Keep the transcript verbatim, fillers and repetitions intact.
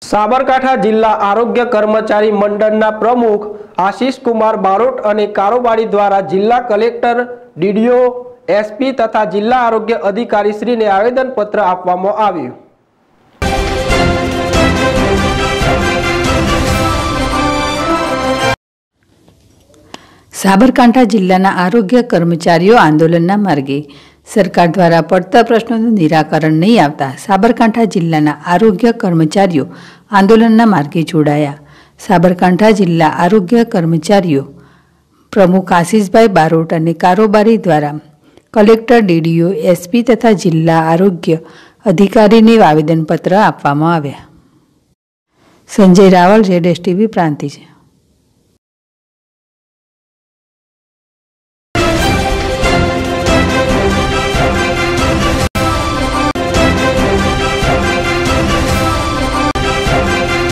સાબરકાંઠા જિલ્લા આરોગ્ય કર્મચારી મંડળના પ્રમુખ આશીષ કુમાર બારોટ અને કારોબારી દ્વારા જિલ્લા કલેક્ટર, ડીડીઓ, એસપી તથા જિલ્લા આરોગ્ય અધિકારીશ્રીને આવેદનપત્ર આપવામાં આવ્યું। સાબરકાંઠા જિલ્લાના આરોગ્ય કર્મચારીઓ આંદોલનના માર્ગે। સરકાર દ્વારા પડતર પ્રશ્નોનું નિરાકરણ નહીં આવતા સાબરકાંઠા જિલ્લાના આરોગ્ય કર્મચારીઓ આંદોલનના માર્ગે જોડાયા। સાબરકાંઠા જિલ્લા આરોગ્ય કર્મચારીઓ પ્રમુખ આશીષભાઈ બારોટ અને કારોબારી દ્વારા કલેક્ટર, ડીડીઓ, એસપી તથા જિલ્લા આરોગ્ય અધિકારીને આવેદનપત્ર આપવામાં આવ્યા। Sanjay Raval, Z S TV Prantij.